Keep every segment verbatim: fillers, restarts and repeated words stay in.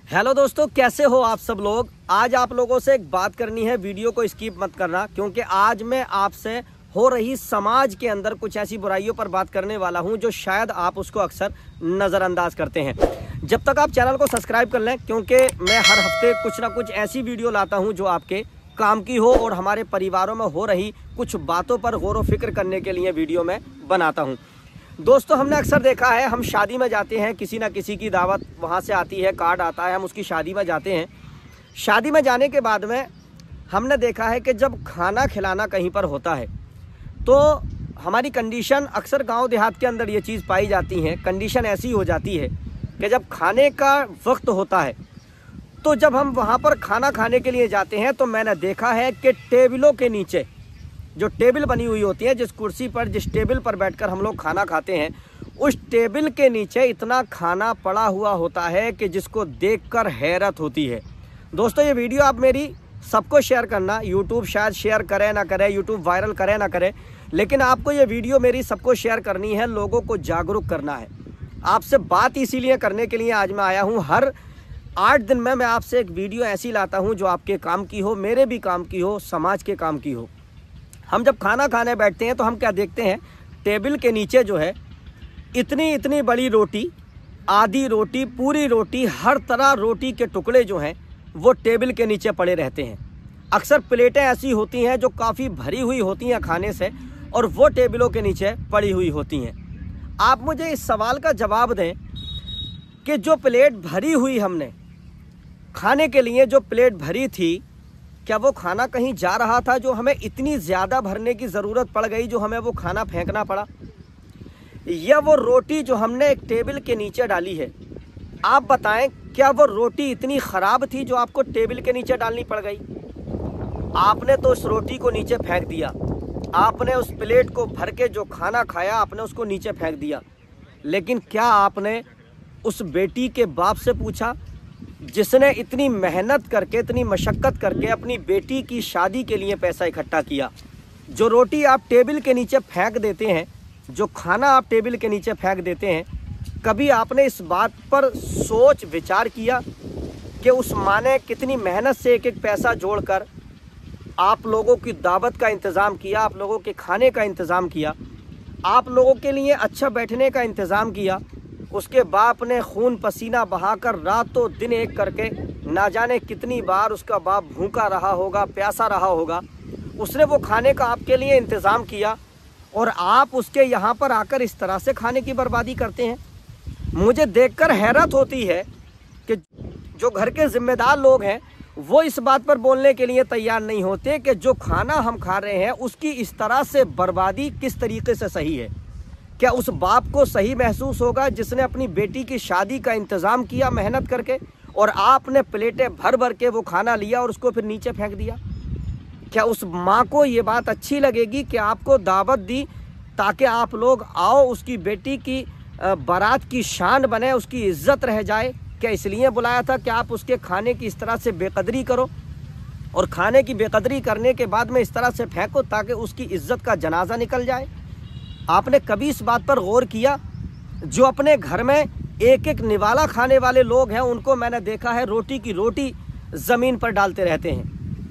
Hello दोस्तों, कैसे हो आप सब लोग। आज आप लोगों से एक बात करनी है, वीडियो को स्किप मत करना, क्योंकि आज मैं आपसे हो रही समाज के अंदर कुछ ऐसी बुराइयों पर बात करने वाला हूं जो शायद आप उसको अक्सर नज़रअंदाज करते हैं। जब तक आप चैनल को सब्सक्राइब कर लें, क्योंकि मैं हर हफ्ते कुछ ना कुछ ऐसी वीडियो लाता हूँ जो आपके काम की हो और हमारे परिवारों में हो रही कुछ बातों पर गौर व फिक्र करने के लिए वीडियो में बनाता हूँ। दोस्तों, हमने अक्सर देखा है, हम शादी में जाते हैं, किसी ना किसी की दावत वहाँ से आती है, कार्ड आता है, हम उसकी शादी में जाते हैं। शादी में जाने के बाद में हमने देखा है कि जब खाना खिलाना कहीं पर होता है तो हमारी कंडीशन अक्सर गांव देहात के अंदर ये चीज़ पाई जाती है, कंडीशन ऐसी हो जाती है कि जब खाने का वक्त होता है तो जब हम वहाँ पर खाना खाने के लिए जाते हैं तो मैंने देखा है कि टेबलों के नीचे जो टेबल बनी हुई होती है, जिस कुर्सी पर जिस टेबल पर बैठकर हम लोग खाना खाते हैं, उस टेबल के नीचे इतना खाना पड़ा हुआ होता है कि जिसको देखकर हैरत होती है। दोस्तों, ये वीडियो आप मेरी सबको शेयर करना। यूट्यूब शायद शेयर करे ना करे, यूट्यूब वायरल करे ना करे, लेकिन आपको ये वीडियो मेरी सबको शेयर करनी है, लोगों को जागरूक करना है। आपसे बात इसीलिए करने के लिए आज मैं आया हूँ। हर आठ दिन में मैं आपसे एक वीडियो ऐसी लाता हूँ जो आपके काम की हो, मेरे भी काम की हो, समाज के काम की हो। हम जब खाना खाने बैठते हैं तो हम क्या देखते हैं, टेबल के नीचे जो है इतनी इतनी बड़ी रोटी, आधी रोटी, पूरी रोटी, हर तरह रोटी के टुकड़े जो हैं वो टेबल के नीचे पड़े रहते हैं। अक्सर प्लेटें ऐसी होती हैं जो काफ़ी भरी हुई होती हैं खाने से, और वो टेबलों के नीचे पड़ी हुई होती हैं। आप मुझे इस सवाल का जवाब दें कि जो प्लेट भरी हुई, हमने खाने के लिए जो प्लेट भरी थी, क्या वो खाना कहीं जा रहा था जो हमें इतनी ज़्यादा भरने की ज़रूरत पड़ गई जो हमें वो खाना फेंकना पड़ा, या वो रोटी जो हमने एक टेबल के नीचे डाली है, आप बताएं क्या वो रोटी इतनी ख़राब थी जो आपको टेबल के नीचे डालनी पड़ गई। आपने तो उस रोटी को नीचे फेंक दिया, आपने उस प्लेट को भर के जो खाना खाया आपने उसको नीचे फेंक दिया, लेकिन क्या आपने उस बेटी के बाप से पूछा जिसने इतनी मेहनत करके, इतनी मशक्क़त करके अपनी बेटी की शादी के लिए पैसा इकट्ठा किया। जो रोटी आप टेबल के नीचे फेंक देते हैं, जो खाना आप टेबल के नीचे फेंक देते हैं, कभी आपने इस बात पर सोच विचार किया कि उस माँ ने कितनी मेहनत से एक एक पैसा जोड़कर आप लोगों की दावत का इंतज़ाम किया, आप लोगों के खाने का इंतज़ाम किया, आप लोगों के लिए अच्छा बैठने का इंतज़ाम किया। उसके बाप ने खून पसीना बहाकर रातों दिन एक करके, ना जाने कितनी बार उसका बाप भूखा रहा होगा, प्यासा रहा होगा, उसने वो खाने का आपके लिए इंतज़ाम किया, और आप उसके यहाँ पर आकर इस तरह से खाने की बर्बादी करते हैं। मुझे देखकर हैरत होती है कि जो घर के ज़िम्मेदार लोग हैं वो इस बात पर बोलने के लिए तैयार नहीं होते कि जो खाना हम खा रहे हैं उसकी इस तरह से बर्बादी किस तरीके से सही है। क्या उस बाप को सही महसूस होगा जिसने अपनी बेटी की शादी का इंतज़ाम किया मेहनत करके, और आपने प्लेटें भर भर के वो खाना लिया और उसको फिर नीचे फेंक दिया? क्या उस माँ को ये बात अच्छी लगेगी कि आपको दावत दी ताकि आप लोग आओ, उसकी बेटी की बारात की शान बने, उसकी इज्जत रह जाए? क्या इसलिए बुलाया था कि आप उसके खाने की इस तरह से बेकदरी करो, और खाने की बेकदरी करने के बाद में इस तरह से फेंको ताकि उसकी इज्जत का जनाजा निकल जाए? आपने कभी इस बात पर गौर किया? जो अपने घर में एक एक निवाला खाने वाले लोग हैं, उनको मैंने देखा है रोटी की रोटी ज़मीन पर डालते रहते हैं,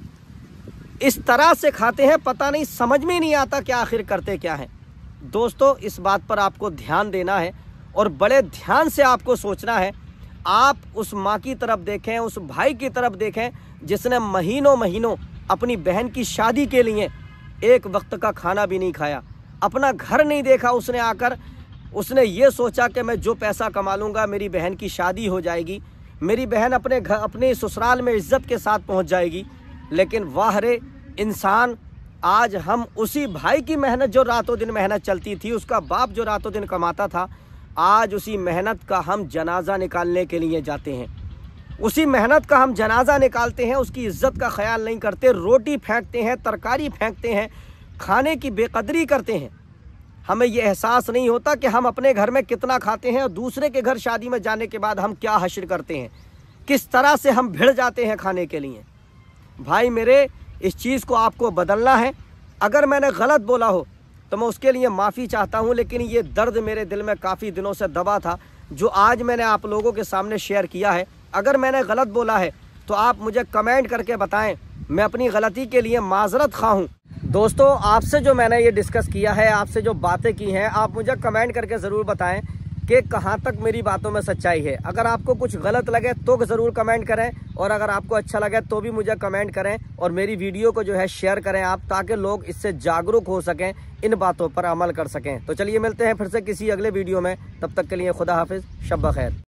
इस तरह से खाते हैं, पता नहीं, समझ में नहीं आता कि आखिर करते क्या हैं। दोस्तों, इस बात पर आपको ध्यान देना है और बड़े ध्यान से आपको सोचना है। आप उस माँ की तरफ देखें, उस भाई की तरफ देखें जिसने महीनों महीनों अपनी बहन की शादी के लिए एक वक्त का खाना भी नहीं खाया, अपना घर नहीं देखा उसने आकर। उसने ये सोचा कि मैं जो पैसा कमा लूँगा मेरी बहन की शादी हो जाएगी, मेरी बहन अपने घर, अपने ससुराल में इज्जत के साथ पहुँच जाएगी। लेकिन वाह रे इंसान, आज हम उसी भाई की मेहनत, जो रातों दिन मेहनत चलती थी, उसका बाप जो रातों दिन कमाता था, आज उसी मेहनत का हम जनाजा निकालने के लिए जाते हैं, उसी मेहनत का हम जनाजा निकालते हैं, उसकी इज्जत का ख्याल नहीं करते, रोटी फेंकते हैं, तरकारी फेंकते हैं, खाने की बेकदरी करते हैं। हमें ये एहसास नहीं होता कि हम अपने घर में कितना खाते हैं और दूसरे के घर शादी में जाने के बाद हम क्या हश्र करते हैं, किस तरह से हम भिड़ जाते हैं खाने के लिए। भाई मेरे, इस चीज़ को आपको बदलना है। अगर मैंने गलत बोला हो तो मैं उसके लिए माफ़ी चाहता हूँ, लेकिन ये दर्द मेरे दिल में काफ़ी दिनों से दबा था, जो आज मैंने आप लोगों के सामने शेयर किया है। अगर मैंने गलत बोला है तो आप मुझे कमेंट करके बताएं, मैं अपनी गलती के लिए माजरत खा हूँ। दोस्तों, आपसे जो मैंने ये डिस्कस किया है, आपसे जो बातें की हैं, आप मुझे कमेंट करके ज़रूर बताएं कि कहाँ तक मेरी बातों में सच्चाई है। अगर आपको कुछ गलत लगे तो ज़रूर कमेंट करें, और अगर आपको अच्छा लगे तो भी मुझे कमेंट करें, और मेरी वीडियो को जो है शेयर करें आप, ताकि लोग इससे जागरूक हो सकें, इन बातों पर अमल कर सकें। तो चलिए मिलते हैं फिर से किसी अगले वीडियो में, तब तक के लिए खुदा हाफिज़, शब बखैर।